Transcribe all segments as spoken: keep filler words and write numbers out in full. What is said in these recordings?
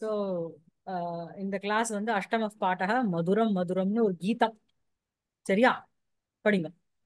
So இந்த class வந்து அஷ்டம பாட்டக மதுரம் மதுரம்னு ஒரு கீதம். சரியா? படிங்க.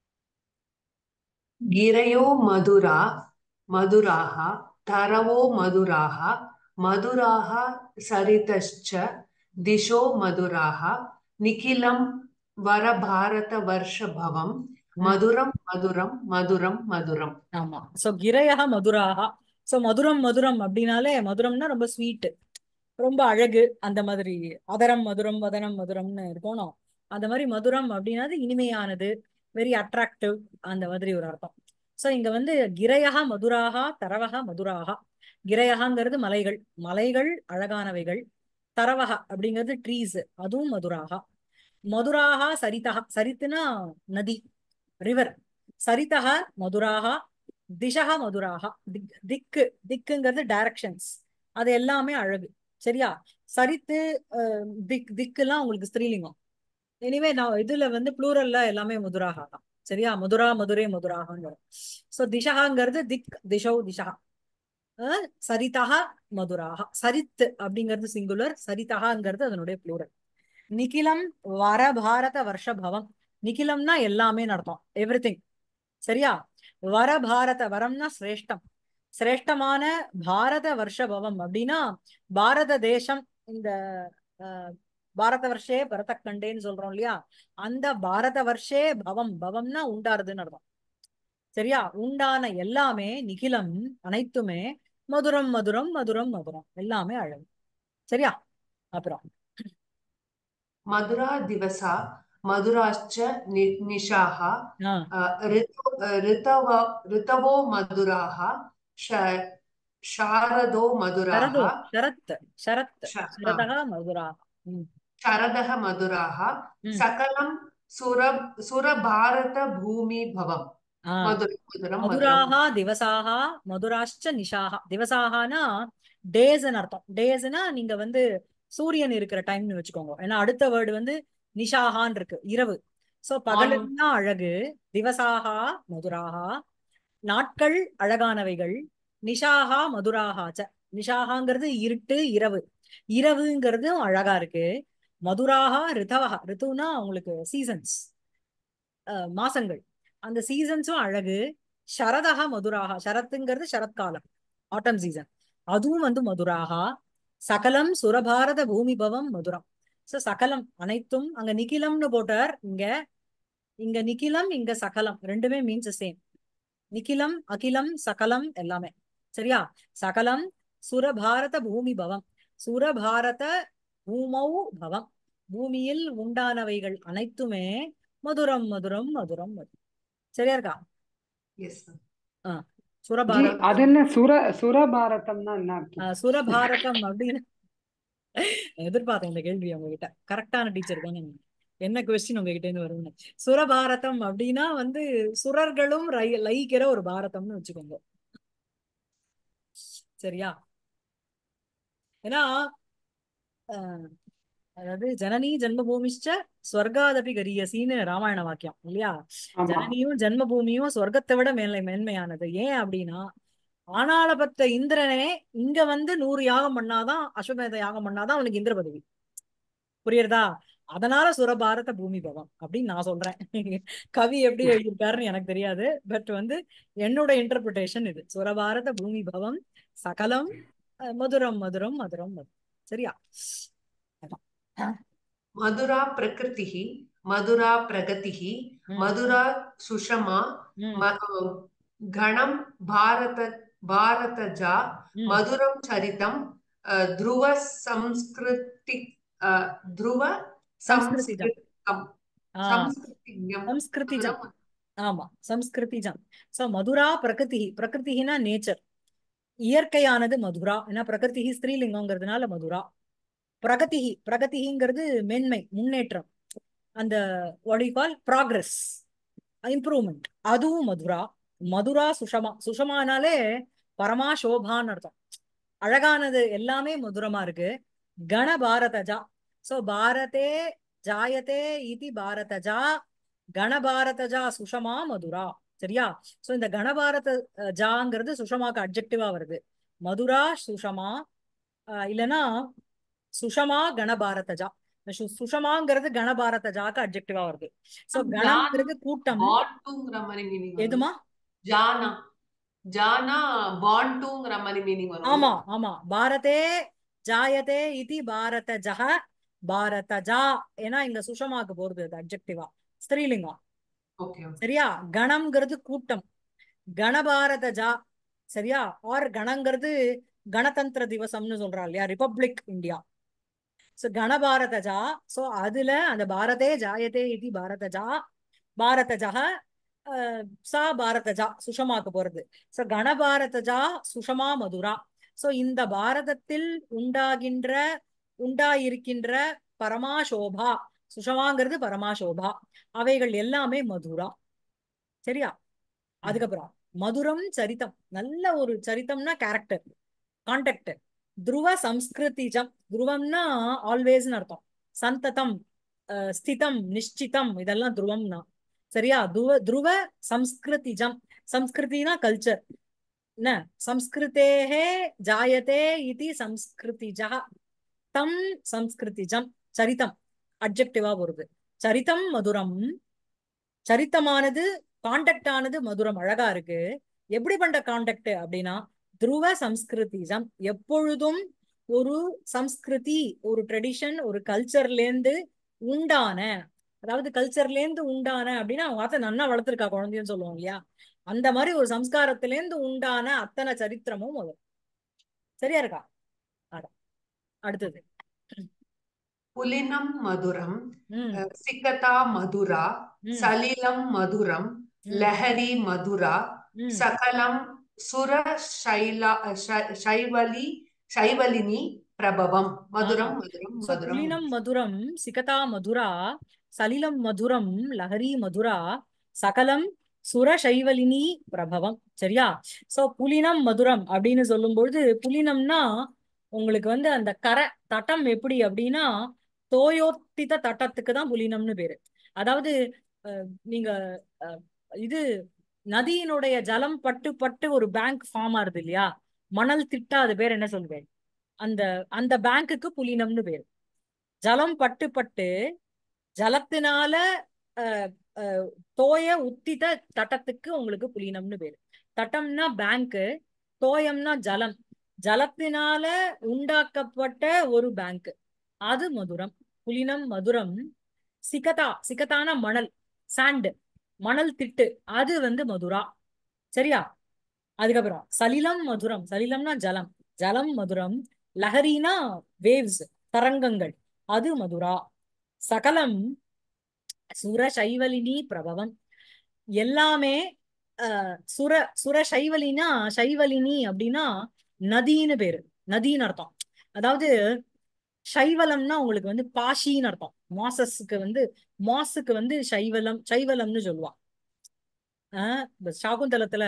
गिरयो मधुरा मधुराः तरवो मधुराः मधुराः सरितश्च दिशो मधुराः निखिलं वरभारतवर्षभवं ம். मधुरं मधुरं मधुरं मधुरम्. ஆமா. ஸோ கிரையக மதுராக. ஸோ மதுரம் மதுரம் அப்படின்னாலே மதுரம்னா ரொம்ப ஸ்வீட், ரொம்ப அழகு, அந்த மாதிரி. அதரம் மதுரம் வதனம் மதுரம்னு இருக்கணும். அந்த மாதிரி மதுரம் அப்படின்னாது இனிமையானது, வெரி அட்ராக்டிவ், அந்த மாதிரி ஒரு அர்த்தம். ஸோ இங்க வந்து கிரையக மதுராக தரவக மதுராக. கிரையகங்கிறது மலைகள், மலைகள் அழகானவைகள். தரவக அப்படிங்கிறது ட்ரீஸ், அதுவும் மதுராக. மதுராக சரிதக, சரித்துனா நதி, ரிவர். சரிதக மதுராக, திசக மதுராக. திக் திக்கு, திக்குங்கிறது டைரக்ஷன்ஸ், அது எல்லாமே அழகு. சரியா? சரித்து அஹ், திக் திக்குலாம் உங்களுக்கு ஸ்திரீலிங்கம். எனிவே நான் இதுல வந்து ப்ளூரல்ல எல்லாமே மதுராக தான். சரியா? மதுரா மதுரை மதுராகங்க. சோ திசகாங்கிறது திக், திசௌ திசா. அஹ், சரிதக மதுராக. சரித் அப்படிங்கிறது சிங்குலர், சரிதகாங்கிறது அதனுடைய ப்ளூரல். நிகிலம் வர பாரத வருஷபவம். நிகிலம்னா எல்லாமே நடத்தும், எவ்ரிதிங். சரியா? வர பாரத, வரம்னா சிரேஷ்டம், சிரேஷ்டமான பாரத வருஷபவம் அப்படின்னா பாரத தேசம். இந்த அஹ், பாரத வருஷே பரத கண்டேன்னு சொல்றோம் இல்லையா? அந்த பாரத வருஷே பவம், பவம்னா உண்டாருதுன்னு அர்த்தம். சரியா? உண்டான எல்லாமே, நிகிலம் அனைத்துமே மதுரம் மதுரம் மதுரம் மதுரம், எல்லாமே அழகு. சரியா? அப்புறம் मधुरा दिवसा मधुराश्च नि- निशाः ஆஹ் अ, ऋतु अ, ऋतव ऋतवो मधुराः श- शारदो मधुराः शरदो, शरत्, शरत्, श- अ, शरदः मधुरा. हम्म. शरदः मधुराः हम्म. सकलं सुर सुरभारतभूमिभवम् ஆஹ் मधुरं मधुरं मधुरम्. மதுராக திவசாக மதுராஷ்ச நிஷாக. திவசாகனா டேஸ்ன்னு அர்த்தம். டேஸ்னா நீங்க வந்து சூரியன் இருக்கிற டைம்னு வச்சுக்கோங்க. ஏன்னா அடுத்த வேர்டு வந்து நிஷாகான் இருக்கு, இரவு. So morning. பகலுன்னா அழகு, திவசாகா மதுராகா, நாட்கள் அழகானவைகள். நிஷாகா மதுராகாச்ச. நிஷாகாங்கிறது இருட்டு, இரவு. இரவுங்கிறது அழகா இருக்கு. மதுராகா ரிதவகா. ரித்துனா உங்களுக்கு சீசன்ஸ், மாசங்கள், அந்த சீசன்ஸும் அழகு. சரதக மதுராக. சரத்துங்கிறது சரத்காலம், ஆட்டம் சீசன், அதுவும் வந்து மதுராகா. சகலம் சுரபாரத பூமி பவம் மதுரம். சோ சகலம் அனைத்தும், அங்க நிகிலம்னு போட்டார், இங்க இங்க நிகிலம், இங்க சகலம், ரெண்டுமே மீன்ஸ் சேம். நிகிலம் அகிலம் சகலம் எல்லாமே. சரியா? சகலம் சுரபாரத பூமி பவம். சுரபாரத பூமௌ பவம். பூமியில் உண்டானவைகள் அனைத்துமே மதுரம் மதுரம் மதுரம் மதுரம். சரியா இருக்கா? எஸ் ஆஹ் ஜி சுரபாரதம். அது என்ன சுர சுரபாரதம்னா என்ன அர்த்தம்? ஆஹ் சுரபாரதம் அப்படின்னு எதிர்பார்த்தேன் இந்த கேள்வி உங்ககிட்ட. கரெக்டான டீச்சர் தானே நீங்க. என்ன கொஸ்டின் உங்ககிட்ட இருந்து வரும்னு. சுரபாரதம் அப்படின்னா வந்து சுரர்களும் ரை- லயிக்கிற ஒரு பாரதம்னு வச்சுக்கோங்க. சரியா? ஏன்னா அஹ், அதாவது ஜனனி ஜென்மபூமிஷ்ச ஸ்வர்காதபி கரியசின்னு ராமாயண வாக்கியம் இல்லையா? ஆமா. ஜனனியும் ஜென்மபூமியும் ஸ்வர்க்கத்தை விட மேன்மை மேன்மையானது. ஏன் அப்படின்னா ஆனால பத்த இந்திரனே இங்க வந்து நூறு யாகம் பண்ணாதான், அஸ்வமேத யாகம் பண்ணாதான் அவனுக்கு இந்திர பதவி. புரியுறதா? அதனால சுரபாரத பூமி பவம் அப்படின்னு நான் சொல்றேன். கவி எப்படி எழுதியிருக்காருன்னு எனக்கு தெரியாது, பட் வந்து என்னோட இன்டர்பிரிட்டேஷன் இது. சுரபாரத பூமி பவம் சகலம் அஹ், மதுரம் மதுரம் மதுரம் மதுரம். சரியா? அதான். मधुरा प्रकृतिः मधुरा प्रगतिः ம். मधुरा सुषमा ம். म- घणं भारत भारतजा ம். मधुरं चरितं अ, ध्रुव संस्कृति अ, ध्रुव சம்ஸ்கிருதிஜம். संस्कृतं ஆஹ் संस्कृतिज्ञं சம்ஸ்கிருதிஜம். मधुरं. ஆமா, சம்ஸ்கிருதிஜம். சோ மதுரா பிரகிருதி. பிரகிருதினா நேச்சர், இயற்கையானது மதுரா. ஏன்னா பிரகிருதி ஸ்திரீலிங்கம்ங்கிறதுனால மதுரா. பிரகதி, பிரகதிங்கிறது மேன்மை, முன்னேற்றம், அந்த what you call progress, improvement, அதுவும் மதுரா. மதுரா சுஷமா. சுஷமானாலே பரமா சோபான்னு அர்த்தம், அழகானது எல்லாமே மதுரமா இருக்கு. கண பாரதஜா. சோ பாரதே ஜாயதே இதி பாரதஜா. கணபாரதஜா சுஷமா மதுரா. சரியா? சோ இந்த கணபாரத அஹ், ஜாங்கிறது சுஷமாக்கு அட்ஜெக்டிவா வருது. மதுரா சுஷமா. அஹ், இல்லனா சுஷமா கணபாரதஜா. சு- சுஷமாங்கிறது கணபாரதஜாக்கு அட்ஜெக்டிவா வருது. சோ ஜானா கணம்ங்கிறது கூட்டம். பாண்டுங்கிற மாதிரி மீனிங் வரும். எதுமா? ஜானா ஜானா பாண்டுங்கிற மாதிரி மீனிங் வரும். ஆமா ஆமா. பாரதே ஜாயதே இதி பாரதஜஹ பாரதஜா. ஏன்னா இங்க சுஷமாக்கு போறது அது அட்ஜெக்டிவா, ஸ்திரீலிங்கம். Okay okay. சரியா? கணம்ங்கிறது கூட்டம், கணபாரதஜா. சரியா? ஆர் கணங்கிறது கணதந்திர திவசம்னு சொல்றா இல்லையா, ரிபப்ளிக் இந்தியா. சோ கணபாரதஜா. சோ அதுல அந்த பாரதே ஜாயதே இதி பாரதஜா பாரதஜா அஹ், சா பாரதஜா சுஷமாக்கு போறது. சோ கணபாரதஜா சுஷமா மதுரா. சோ இந்த பாரதத்தில் உண்டாகின்ற உண்டாயிருக்கின்ற பரமாசோபா, சுஷமாங்கிறது பரமாசோபா, அவைகள் எல்லாமே மதுரா. சரியா? அதுக்கப்புறம் மதுரம் சரிதம். நல்ல ஒரு சரிதம்னா கேரக்டர், கான்டெக்ட். துருவ சம்ஸ்கிருதிஜம். துருவம்னா ஆல்வேஸ்னு அர்த்தம். சந்ததம், அஹ், ஸ்திதம், நிஷ்சிதம், இதெல்லாம் துருவம்னா. சரியா? துருவ துருவ சம்ஸ்கிருதிஜம். சம்ஸ்கிருதினா கல்ச்சர். என்ன? சம்ஸ்கிருதேஹே ஜாயதே இதி சம்ஸ்கிருதிஜா. தம் சம்ஸ்கிருதிஜம். சரிதம் அட்ஜெக்டிவா வருது. சரிதம் மதுரம். சரித்தமானது, கான்டெக்ட் ஆனது மதுரம், அழகா இருக்கு. எப்படி பண்ற கான்டெக்ட் அப்படின்னா துருவ சம்ஸ்கிருதிஜம். எப்பொழுதும் ஒரு சம்ஸ்கிருதி, ஒரு ட்ரெடிஷன், ஒரு கல்ச்சர்ல இருந்து உண்டான, அதாவது கல்ச்சர்ல இருந்து உண்டான அப்படின்னா அவங்க வார்த்தை நன்னா வளர்த்துருக்கா குழந்தைன்னு சொல்லுவோம் இல்லையா, அந்த மாதிரி ஒரு சம்ஸ்காரத்துல இருந்து உண்டான அத்தனை சரித்திரமும் வரும். சரியா இருக்கா? அட, அடுத்தது. புலினம் மதுரம், ம் அஹ், சிக்கதா மதுரா, ம் சலிலம் மதுரம், ம் லஹரி மதுரா, ம் சகலம் சுர சைலா ஷ- சைவலி சைவலினி பிரபவம். மதுரம் ஆஹ் மதுரம் சோ மதுரம். புலினம் மதுரம், சிகதா மதுரா, சலிலம் மதுரம், லஹரி மதுரா, சகலம் சுரசைவலினி பிரபவம். சரியா? சோ புலினம் மதுரம் அப்படின்னு சொல்லும்பொழுது, புலினம்னா உங்களுக்கு வந்து அந்த கரை தட்டம் எப்படி அப்படின்னா தோயோத்தித தட்டத்துக்கு தான் புலினம்னு பேரு. அதாவது அஹ், நீங்க அஹ், இது நதியினுடைய ஜலம் பட்டு பட்டு ஒரு பேங்க் ஃபார்ம் ஆகுது இல்லையா, மணல் திட்டா, அது பேர் என்ன சொல்வேன்? அந்த அந்த பேங்க்குக்கு புலினம்னு பேரு. ஜலம் பட்டு பட்டு ஜலத்தினால அஹ், அஹ், தோய உத்தித தட்டத்துக்கு உங்களுக்கு புலினம்னு பேரு. தட்டம்னா பேங்க், தோயம்னா ஜலம். ஜலத்தினால உண்டாக்கப்பட்ட ஒரு பேங்க், அது மதுரம். புலினம் மதுரம். சிகதா, சிகதான மணல், சாண்ட், மணல் திட்டு, அது வந்து மதுரா. சரியா? அதுக்கப்புறம் சலிலம் மதுரம். சலிலம்னா ஜலம், ஜலம் மதுரம். லஹரினா வேவ்ஸ், தரங்கங்கள், அது மதுரா. சகலம் சுர சைவலினி பிரபவம். எல்லாமே அஹ், சுர சுர சைவலினா, சைவலினி அப்படின்னா நதின்னு பேரு, நதின்னு அர்த்தம். அதாவது சைவலம்னா உங்களுக்கு வந்து பாஷின்னு அர்த்தம். மாசஸ்க்கு வந்து, மாசுக்கு வந்து சைவலம், சைவலம்னு சொல்லுவான். ஆஹ் இந்த சாகுந்தலத்துல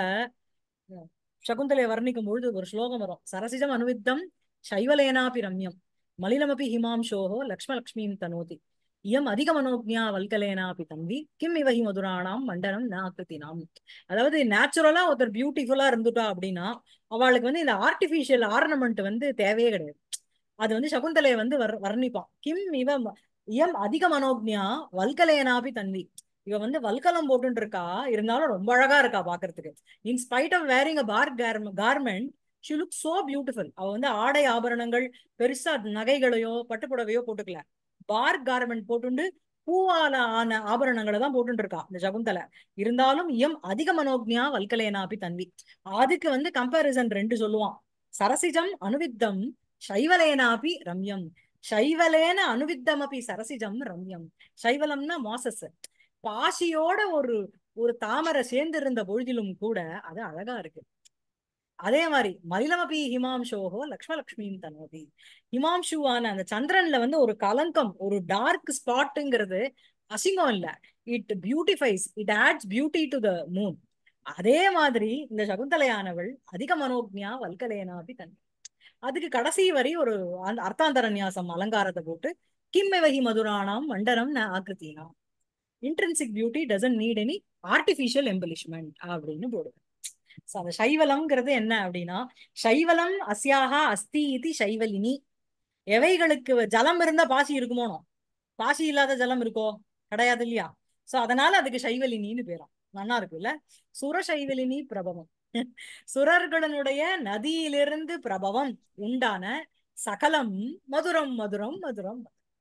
சகுந்தலையை வர்ணிக்கும் பொழுது ஒரு ஸ்லோகம் வரும். சரசிஜம் அனுவித்தம் சைவலேனாபி ரம்யம் மலினமபி ஹிமாம்சோஹோ லக்ஷ்ம லக்ஷ்மீம் தனோதி இயம் அதிக மனோஜ்ஞா வல்கலேனாபி தம்பி கிம் இவஹி மதுராணாம் மண்டனம் ந ஆக்கிருத்தினாம். அதாவது நேச்சுரலா ஒருத்தர் பியூட்டிஃபுல்லா இருந்துட்டா அப்படின்னா அவளுக்கு வந்து இந்த ஆர்டிபிஷியல் ஆர்னமெண்ட் வந்து தேவையே கிடையாது. அது வந்து சகுந்தலையை வந்து வர் வர்ணிப்பான். கிம் இவ ம- இயம் அதிக மனோஜ்ஞா வல்கலேனாபி தன்வி. இவ வந்து வல்கலம் போட்டுட்டு இருக்கா, இருந்தாலும் ரொம்ப அழகா இருக்கா பாக்குறதுக்கு. In spite of wearing a bark garment, she look so beautiful. அவ வந்து ஆடை ஆபரணங்கள் பெருசா நகைகளையோ பட்டுப்புடவையோ போட்டுக்கல, பார் கார்மெண்ட் போட்டுண்டு பூவால ஆன ஆபரணங்களை தான் போட்டுட்டு இருக்கா இந்த சகுந்தலை. இருந்தாலும் இயம் அதிக மனோஜ்ஞா வல்கலேனாபி தன்வி. அதுக்கு வந்து கம்பாரிசன் ரெண்டு சொல்லுவான். சரசிஜம் அனுவித்தம் சைவலேனாபி ரம்யம். சைவலேன அனுவித்தமபி சரசிஜம் ரம்யம். சைவலம்னா மாசஸ், பாசியோட ஒரு ஒரு தாமரை சேர்ந்து இருந்த பொழுதிலும் கூட அது அழகா இருக்கு. அதே மாதிரி மலினமபி ஹிமாம்சோஹோ லக்ஷ்மலக்ஷ்மியும் தனோதி. ஹிமாம்சுவான அந்த சந்திரன்ல வந்து ஒரு கலங்கம், ஒரு டார்க் ஸ்பாட்டுங்கிறது அசிங்கம் இல்ல, it beautifies, it adds beauty to the moon. அதே மாதிரி இந்த சகுந்தலையானவள் அதிக மனோஜ்ஞா வல்கலேனாபி தன். அதுக்கு கடைசி வரி ஒரு அந்த அர்த்தாந்தரநியாசம் அலங்காரத்தை போட்டு கிம்மெவகி மதுராணாம் மண்டனம் ந ஆக்கிருத்தினாம். Intrinsic beauty doesn't need any artificial embellishment அப்படின்னு போடுது. So, அந்த சைவலம்ங்கிறது என்ன அப்படின்னா, சைவலம் அஸ்யாஹா அஸ்தி இது சைவலினி. எவைகளுக்கு ஜலம் இருந்தா பாசி இருக்குமோனோ, பாசி இல்லாத ஜலம் இருக்கோ? கிடையாது இல்லையா? சோ அதனால அதுக்கு சைவலினின்னு பேரும். நல்லா இருக்குல்ல? சுர சைவலினி பிரபவம். சுரர்களுடைய நதியிலிருந்து பிரபவம் உண்டான சகலம் மதுரம் மதுரம் மதுரம்.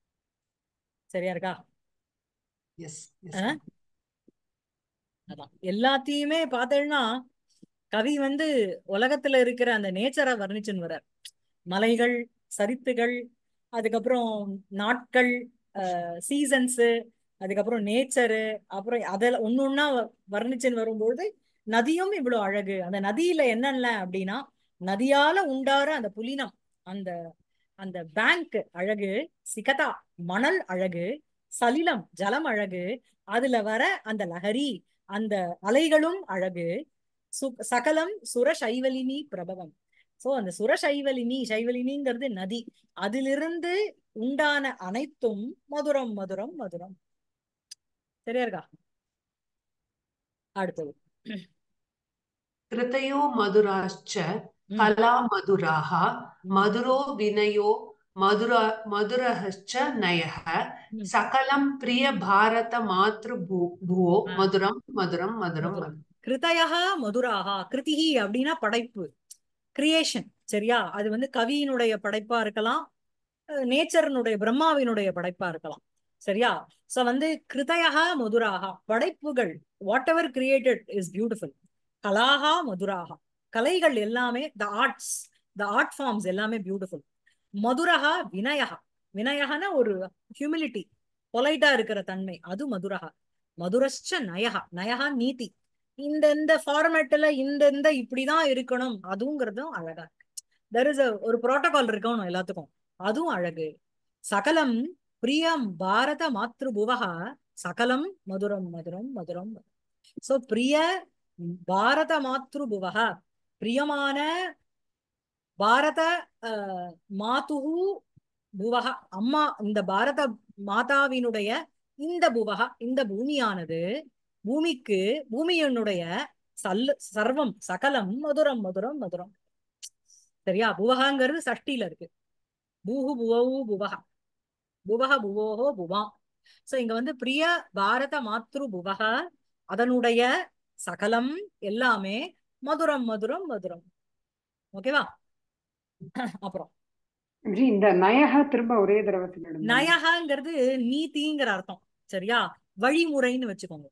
சரியா இருக்கா? Yes yes ah? அதான் எல்லாத்தையுமே பார்த்தேன்னா கவி வந்து உலகத்துல இருக்கிற அந்த நேச்சரை வர்ணிச்சுன்னு வர்றார். மலைகள், சரித்துகள், அதுக்கப்புறம் நாட்கள், சீசன்ஸு, அதுக்கப்புறம் நேச்சரு, அப்புறம் அதில் ஒண்ணு ஒண்ணா வர்ணிச்சுன்னு வரும்பொழுது நதியும் இவ்வளவு அழகு. அந்த நதியில என்னென்ன அப்படின்னா நதியால உண்டார அந்த புலினம், அந்த அந்த பேங்க் அழகு, சிகதா மணல் அழகு, சலிலம் ஜலம் அழகு, அதுல வர அந்த லஹரி அந்த அலைகளும் அழகு, சு சகலம் சுர சைவலினி பிரபவம். சோ அந்த சுர சைவலினி, சைவலினிங்கிறது நதி, அதிலிருந்து உண்டான அனைத்தும் மதுரம் மதுரம் மதுரம். சரியா இருக்கா? அடுத்தது கிருதயோ மதுராச்ச ம் கலா மதுராः ம் மதுரோ வினயோ மதுரா மதுரஹ்ச நயः ம் சகலம் பிரிய பாரத மாத்ரு பூ பூவோ ஆ, மதுரம் மதுரம் மதுரம் மதுரம். மதுரம். கிருதயः மதுராஹா. கிருதிஹி அப்படின்னா படைப்பு, கிரியேஷன். சரியா? அது வந்து கவியினுடைய படைப்பா இருக்கலாம், நேச்சர்னுடைய பிரம்மாவினுடைய படைப்பா இருக்கலாம். சரியா? சோ வந்து கிருதயः மதுராஹா படைப்புகள், whatever created is beautiful. கலாஹா மதுராஹா கலைகள் எல்லாமே, the arts, the art forms எல்லாமே பியூட்டிஃபுல். மதுரஹா வினயஹா, வினயஹனா ஒரு ஹியூமிலிட்டி, பொலைட்டா இருக்கிற தன்மை, அது மதுரஹா. மதுரஸ்ச நயஹா, நயஹா நீதி, இந்த இந்த ஃபார்மேட்ல இந்த இந்த இப்படிதான் இருக்கணும் அதுங்கிறதும் அழகா இருக்கு. தெர் இஸ் ஒரு புரோட்டோகால் இருக்கணும் எல்லாத்துக்கும், அதுவும் அழகு. சகலம் பிரியம் பாரத மாத்ரு புவஹா சகலம் மதுரம் மதுரம் மதுரம். சோ பிரிய பாரத மாத்ரு புவஹா, பிரியமான பாரத அஹ், மாதுஹு புவஹா அம்மா, இந்த பாரத மாதாவினுடைய இந்த புவஹா இந்த பூமியானது, பூமிக்கு பூமியினுடைய சல் சர்வம் சகலம் மதுரம் மதுரம் மதுரம். சரியா? புவகாங்கிறது சஷ்டியில இருக்கு. பூஹு புவவு புவஹா, புவஹ புவோஹோ புவா. சோ இங்க வந்து பிரிய பாரத மாத்ரு புவஹ, அதனுடைய சகலம் எல்லாமே மதுரம் மதுரம் மதுரம். ஓகேவா? அப்புறம் ஜி இந்த நயக திரும்ப ஒரே தடவை சொல்லிடுங்க. நயகாங்கிறது நீதிங்கிற அர்த்தம். சரியா? வழிமுறைன்னு வச்சுக்கோங்க.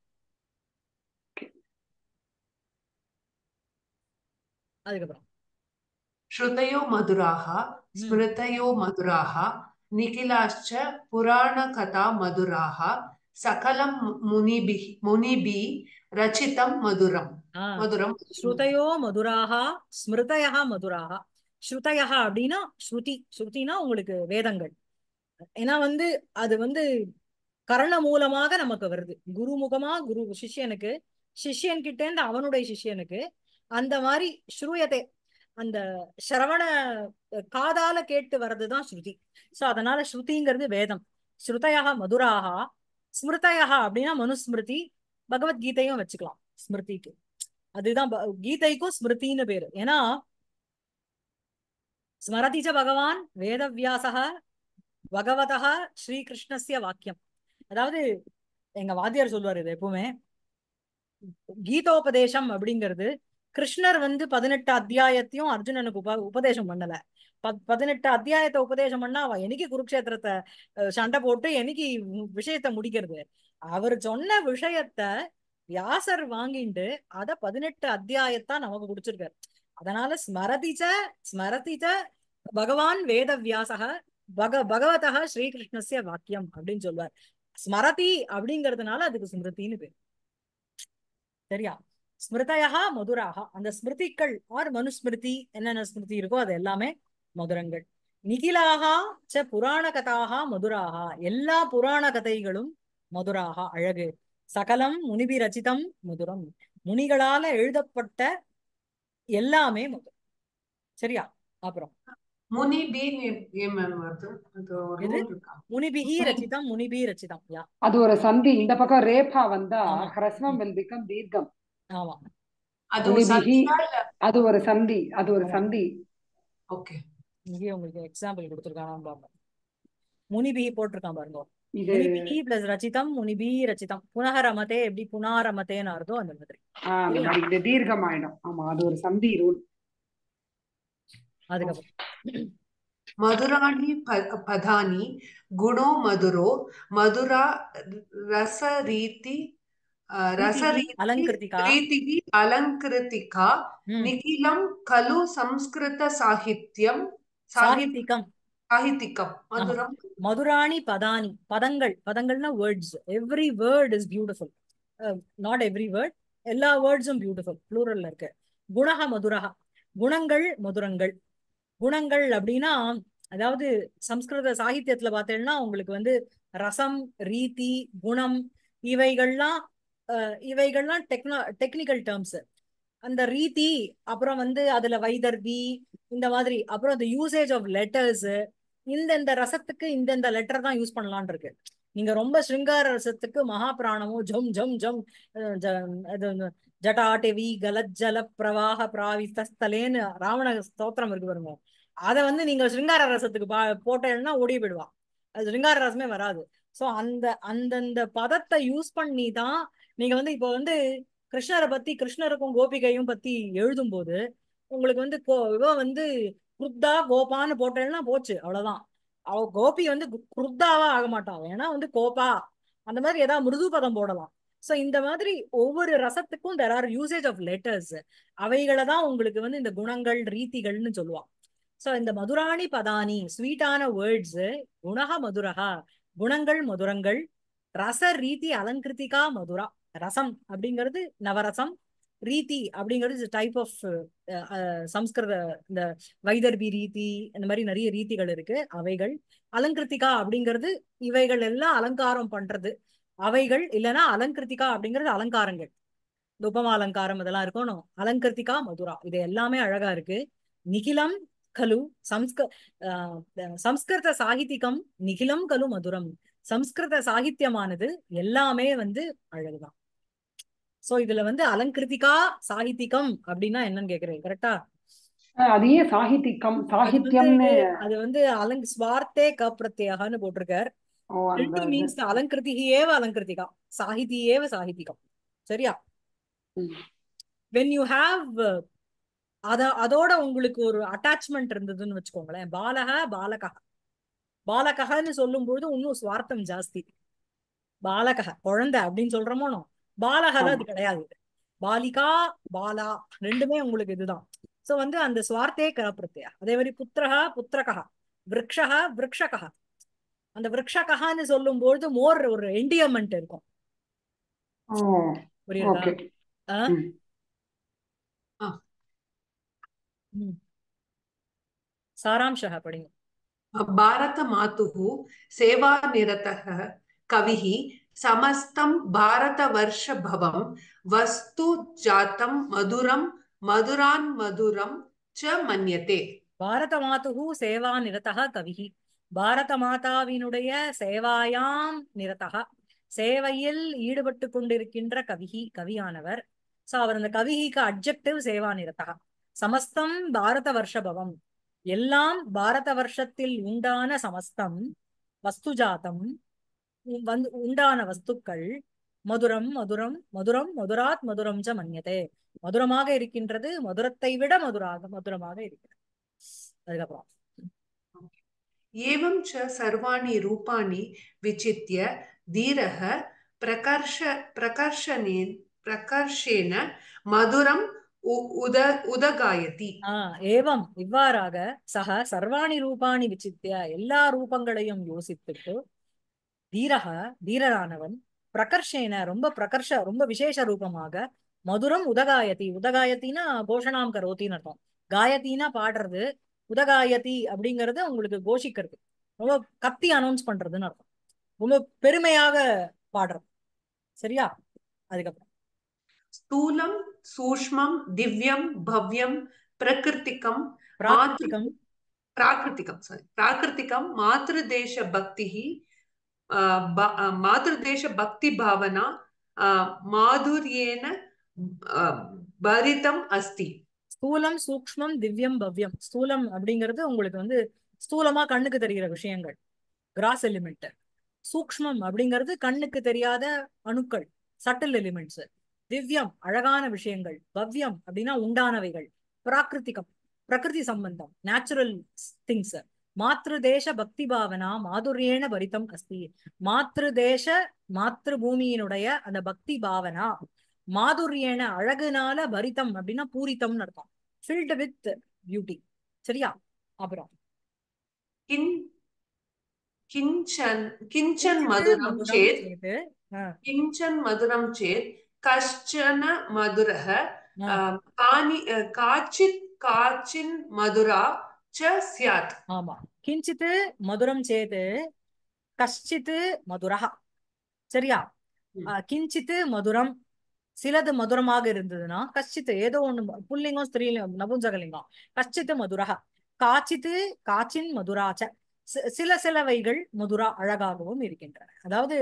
அதுக்கப்புறம் ஸ்ருதயோ மதுராः ம் ஸ்மிருதயோ மதுராः நிகிலாश्च புராணகதா மதுராः சகலம் முனிபிः முனிபிः ரச்சிதம் மதுரம் ஆ மதுரம். ஸ்ருதயோ மதுராஹா ஸ்மிருதயா மதுராஹா. ஸ்ருதயா அப்படின்னா ஸ்ருதி, ஸ்ருதினா உங்களுக்கு வேதங்கள். ஏன்னா வந்து அது வந்து கரண மூலமாக நமக்கு வருது, குருமுகமா குரு சிஷ்யனுக்கு, சிஷ்யன் கிட்ட இருந்து அவனுடைய சிஷ்யனுக்கு, அந்த மாதிரி ஸ்ரூயதே, அந்த சிரவண காதால கேட்டு வர்றதுதான் ஸ்ருதி. சோ அதனால ஸ்ருதிங்கிறது வேதம். ஸ்ருதயா மதுராஹா, ஸ்மிருதயா அப்படின்னா மனுஸ்மிருதி, பகவத்கீதையும் வச்சுக்கலாம் ஸ்மிருதிக்கு. அதுதான் ப- கீதைக்கும் ஸ்மிருதின்னு பேரு. ஏன்னா ஸ்மரதி ச பகவான் வேதவியாசः பகவதः ஸ்ரீகிருஷ்ணஸ்ய வாக்கியம். அதாவது எங்க வாத்தியார் சொல்லுவாரு இது எப்பவுமே, கீதோபதேசம் அப்படிங்கிறது கிருஷ்ணர் வந்து பதினெட்டு அத்தியாயத்தையும் அர்ஜுனனுக்கு உப உபதேசம் பண்ணல. பத் பதினெட்டு அத்தியாயத்தை உபதேசம் பண்ணா அவ என்னைக்கு குருக்ஷேத்திரத்தை அஹ், சண்டை போட்டு என்னைக்கு விஷயத்தை முடிக்கிறது? அவர் சொன்ன விஷயத்த வியாசர் வாங்கிண்டு அத பதினெட்டு அத்தியாயத்தான் நமக்கு குடிச்சிருக்காரு. அதனால ஸ்மரதிச்ச ஸ்மரதிச்ச பகவான் வேத வியாசக பக பகவதः ஸ்ரீகிருஷ்ணஸ்ய வாக்கியம் அப்படின்னு சொல்வார். ஸ்மரதி அப்படிங்கிறதுனால அதுக்கு ஸ்மிருதின்னு பேர். சரியா? ஸ்மிருதயா மதுராக, அந்த ஸ்மிருதிகள் ஆர் மனுஸ்மிருதி, என்னென்ன ஸ்மிருதி இருக்கோ அது எல்லாமே மதுரங்கள். நிகிலாகா ச புராண கதாக மதுராக, எல்லா புராண கதைகளும் மதுராக அழகு. சகலம் முனிபி ரச்சிதம் மதுரம், முனிகளால எழுதப்பட்ட எல்லாமே மதுரம். சரியா? அப்புறம் முனிபின்னு ஏன் மேம் வருது? அது ஒரு எது? ரூல் இருக்கா? முனிபிஹி முனி ரச்சிதம், முனிபி ரச்சிதம். யா, அது ஒரு சந்தி. இந்த பக்கம் ரேபா வந்தா ஆமா. ஹ்ரஸ்வம் ம், will become தீர்க்கம். அது ஒரு முனிபிகி சந்தியா இல்ல? அது ஒரு சந்தி, அது ஒரு ஆமா. சந்தி. ஓகே. இங்கே உங்களுக்கு எக்ஸாம்பிள் கொடுத்துருக்காங்க பாருங்க. முனிபி போட்டிருக்கான் பாருங்க. இது முனிபி பிளஸ் ரச்சிதம் முனிபி ரச்சிதம் புனக ரமதே எப்படி புனாரமத்தேன்னு அர்த்தம் அந்த மாதிரி. ஆஹ் அந்த சரியா? மாதிரி இது தீர்க்கமாயிடும். ஆமா, அது ஒரு சந்தி ரூல். அதுக்கப்புறம் மதுராணி ப- பதானி குணோ மதுரோ மதுரா ரசரீதி அஹ், ரீதிகி ரசரீதி அலங்கிருத்திகா. ரீதிகி அலங்கிருத்திகா ம் நிகிலம் கலு சம்ஸ்கிருத சாகித்யம் சாகித் சாகித்திகம். சாகித்திகம் ஆமா. மதுரம் மதுராணி பதானி பதங்கள். பதங்கள்னா words. Every word is beautiful. Not every word, எல்லா வேர்ட்ஸும் பியூட்டிஃபுல். ப்ளூரல்ல இருக்கு. குணக மதுரக, குணங்கள் மதுரங்கள். குணங்கள் அப்படின்னா அதாவது சம்ஸ்கிருத சாகித்யத்துல பார்த்தீங்கன்னா உங்களுக்கு வந்து ரசம் ரீதி குணம் இவைகள்லாம் அஹ், இவைகள்லாம் டெக்னா டெக்னிக்கல் டேர்ம்ஸ். அந்த ரீதி அப்புறம் வந்து அதுல வைதர்பி இந்த மாதிரி அப்புறம் அந்த யூசேஜ் ஆஃப் லெட்டர்ஸ் இந்தந்த ரசத்துக்கு இந்தந்த லெட்டர் தான் யூஸ் பண்ணலாம்னு இருக்கு. நீங்க ரொம்ப ஸ்ருங்கார ரசத்துக்கு மகாபிராணமோ ஜம் ஜம் ஜம் அஹ், ஜ- அது வந்து ஜட்டாடவி கலஜ்ஜல பிரவாக பிராவிஸ்தலேன்னு ராவண ஸ்தோத்திரம் இருக்கு பாருங்க. அதை வந்து நீங்க ஸ்ருங்கார ரசத்துக்கு பா போட்டேன்னா ஓடி போயிடுவா. அது ஸ்ருங்கார ரசமே வராது. சோ அந்த அந்தந்த பதத்தை யூஸ் பண்ணி தான் நீங்க வந்து இப்போ வந்து கிருஷ்ணரை பத்தி கிருஷ்ணருக்கும் கோபிகையும் பத்தி எழுதும்போது உங்களுக்கு வந்து கோ இவ வந்து குருத்தா கோபான்னு போட்டேன்னா போச்சு அவ்வளவுதான். அவ கோபி வந்து கு- குருத்தாவா ஆக மாட்டான். ஏன்னா வந்து கோபா அந்த மாதிரி ஏதாவது மிருது பதம் போடலாம். சோ இந்த மாதிரி ஒவ்வொரு ரசத்துக்கும் there are usage of letters. அவைகளை தான் உங்களுக்கு வந்து இந்த குணங்கள் ரீதிகள்னு சொல்லுவான். சோ இந்த மதுராணி பதானி ஸ்வீட்டான வேர்ட்ஸ். குணக மதுரகா குணங்கள் மதுரங்கள். ரச ரீதி அலங்கிருத்திகா மதுரா. ரசம் அப்படிங்கிறது நவரசம். ரீதி அப்படிங்கிறது டைப் ஆஃப் சம்ஸ்கிருத இந்த வைதர்பி ரீதி இந்த மாதிரி நிறைய ரீதிகள் இருக்கு அவைகள். அலங்கிருத்திகா அப்படிங்கிறது இவைகள் எல்லாம் அலங்காரம் பண்றது அவைகள். இல்லைன்னா அலங்கிருத்திகா அப்படிங்கிறது அலங்காரங்கள். இந்த உபமா அலங்காரம் இதெல்லாம் இருக்கணும். அலங்கிருத்திகா மதுரா இது எல்லாமே அழகா இருக்கு. நிகிலம் கலு சம்ஸ்க ஆஹ் சம்ஸ்கிருத சாகித்திகம் நிகிலம் கலு மதுரம். சம்ஸ்கிருத சாகித்யமானது எல்லாமே வந்து அழகுதான். சோ இதுல வந்து அலங்கிருத்திகா சாகித்திகம் அப்படின்னா என்னன்னு கேக்குறேன் கரெக்டா? ஆஹ் அதையே சாகித்திகம் அது வந்து சாகித்யம்னு. அது வந்து அலங் ஸ்வார்த்தே க பிரத்யேகான்னு போட்டிருக்கார். ஓ அந்த ரெண்டும் இது. மீன்ஸ் அலங்கிருதிகி ஏவ அலங்கிருத்திகா சாகிதி ஏவ சாகித்திகம். சரியா? ம். வென் யூ ஹாவ் அத அதோட உங்களுக்கு ஒரு அட்டாச்மெண்ட் இருந்ததுன்னு வச்சுக்கோங்களேன். பாலக பாலகா பாலகன்னு சொல்லும்போது இன்னும் சுவார்த்தம் ஜாஸ்தி. பாலக குழந்தை அப்படின்னு சொல்றோமோ பாலகல அது ஆமா. கிடையாது. பாலிகா பாலா ரெண்டுமே உங்களுக்கு இதுதான். சோ வந்து அந்த ஸ்வார்த்தே க பிரத்யா. அதே மாதிரி புத்திரகா புத்திரகா விரக்ஷகா விரக்ஷகா. அந்த விரக்ஷகான்னு சொல்லும்போது மோர் ஒரு என்டியமெண்ட் இருக்கும். ஓ புரியுதா? ஓகே. ஆஹ் ம். அஹ், ம். சாராம்சः படிங்க. பாரத மாதுः சேவாநிரதः கவிः समस्तं भारतवर्षभवं वस्तु जातं मधुरं मधुरान् मधुरं च मन्यते. பாரத மாதுஹு சேவா நிரதः கவிஹி. பாரத மாதாவினுடைய சேவாயாம் நிரதः சேவையில் ஈடுபட்டு கொண்டிருக்கின்ற கவிஹி கவியானவர். சோ அவர் அந்த கவிஹிக்கு அட்ஜெக்டிவ் சேவா நிரதः. சமஸ்தம் பாரத வருஷபவம் எல்லாம் பாரத வருஷத்தில் உண்டான சமஸ்தம் வஸ்துஜாதம் உ- வந்து உண்டான வஸ்துக்கள் மதுரம் மதுரம் மதுரம் மதுராத் மதுரம் ச மன்யதே மதுரமாக இருக்கின்றது. மதுரத்தை விட மதுராக மதுரமாக இருக்கிறது. அதுக்கப்புறம் एवं च सर्वाणि रूपाणि विचित्य धीरः प्रकर्ष प्रकर्षणेन प्रकर्षेण मधुरम् उ- उद उदगायति. ஆஹ் ஏவம் இவ்வாறாக சக சர்வாணி ரூபாணி விசித்திய எல்லா ரூபங்களையும் யோசித்துட்டு தீரக தீரரானவன் பிரகர்ஷேன ரொம்ப பிரகர்ஷ ரொம்ப விசேஷ ரூபமாக மதுரம் உதகாயதி. உதகாயத்தினா கோஷணாம் கரோத்தின்னு அர்த்தம். காயத்தினா பாடுறது. உதகாயதி அப்படிங்கிறது உங்களுக்கு கோஷிக்கிறது. ரொம்ப கத்தி அனௌன்ஸ் பண்றதுன்னு அர்த்தம். ரொம்ப பெருமையாக பாடுறது. சரியா? அதுக்கப்புறம் स्थूलं सूक्ष्मं दिव्यं भव्यं प्रकृतिकं मातृ பிராகிருத்திகம். प्राकृतिकं sorry प्राकृतिकं मातृदेशभक्तिः अ, ब- अ, मातृदेशभक्तिभावना अ, माधुर्येण अ, भरितम् अस्ति. ஸ்தூலம் சூக்ஷ்மம் திவ்யம் பவ்யம். ஸ்தூலம் அப்படிங்கிறது உங்களுக்கு வந்து ஸ்தூலமா கண்ணுக்கு தெரிகிற விஷயங்கள், கிராஸ் எலிமெண்ட். சூக்ஷ்மம் அப்படிங்கிறது கண்ணுக்கு தெரியாத அணுக்கள், சட்டில் எலிமெண்ட்ஸ். திவ்யம் அழகான விஷயங்கள். பவ்யம் அப்படின்னா உண்டானவைகள். பிராகிருத்திகம் பிரகிருதி சம்பந்தம், நேச்சுரல் திங்ஸ். மாத்ரு தேச பக்தி பாவனா மாதுரியேன பரிதம் அஸ்தி. மாத்ரு தேச மாத்ரு பூமியினுடைய அந்த பக்தி பாவனா மாதுரியேன அழகுனால பரிதம் அப்படின்னா பூரித்தம்னு அர்த்தம். Filled with beauty. சரியா? அப்புறம் किं किञ्चन किञ्चन கிஞ்சித் मधुरं மதுரம் चेत् சேது. ஆ, किञ्चन मधुरं चेत् कश्चन मधुरः ஆ, अ, कानि अ, काचित् काचिन् मधुरा च स्यात्। ஆமா. கிஞ்சித் மதுரம் சேது கஷ்டித் மதுரஹ. சரியா? ம். ஆ, கிஞ்சித் மதுரம், சிலது மதுரமாக இருந்ததுன்னா, கஷ்டித் ஏதோ ஒண்ணு, புல்லிங்கம் ஸ்திரீலிங்கம் நபும்சகலிங்கம். கஷ்டித் மதுரஹ. காச்சித்து காச்சின் மதுராச்ச. சி- சில சிலவைகள் மதுரா அழகாகவும் இருக்கின்றன. அதாவது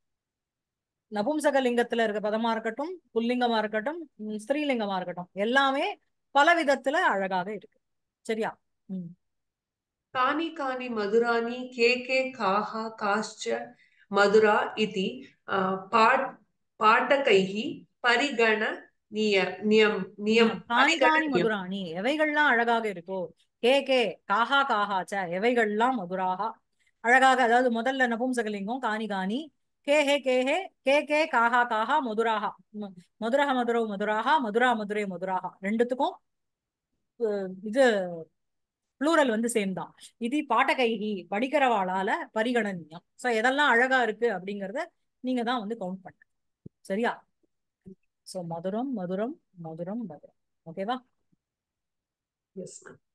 நபும்சகலிங்கத்துல இருக்க பதமா இருக்கட்டும், புல்லிங்கமா இருக்கட்டும், ம், ஸ்திரீலிங்கமா இருக்கட்டும், எல்லாமே பல விதத்துல அழகாக இருக்கு. சரியா? ம். कानि कानि मधुराणि के के काः काश्च मधुरा इति अ, पाठ पाठकैः परिगणनीय नियम नियम நியம் காணி காணி परिगणनीयम्। மதுராணி, எவைகள்லாம் அழகாக இருக்கோ. கே கே காஹா காஹாச்ச, எவைகள்லாம் மதுராக அழகாக. அதாவது முதல்ல நபும்சகலிங்கம் காணி காணி. கே ஹே கே ஹே கே கே காஹா காஹா மதுராக. ம- மதுரஹ மதுரோ மதுராக மதுரா மதுரே மதுராக. ரெண்டுத்துக்கும் அஹ், இது ப்ளூரல் வந்து சேம் தான். இது பாட்டகைகி படிக்கிறவாளால பரிகணனியம். சோ எதெல்லாம் அழகா இருக்கு அப்படிங்கறத நீங்க தான் வந்து கவுண்ட் பண்ண. சரியா? சோ மதுரம் மதுரம் மதுரம் மதுரம். ஓகேவா? Yes, ma'am.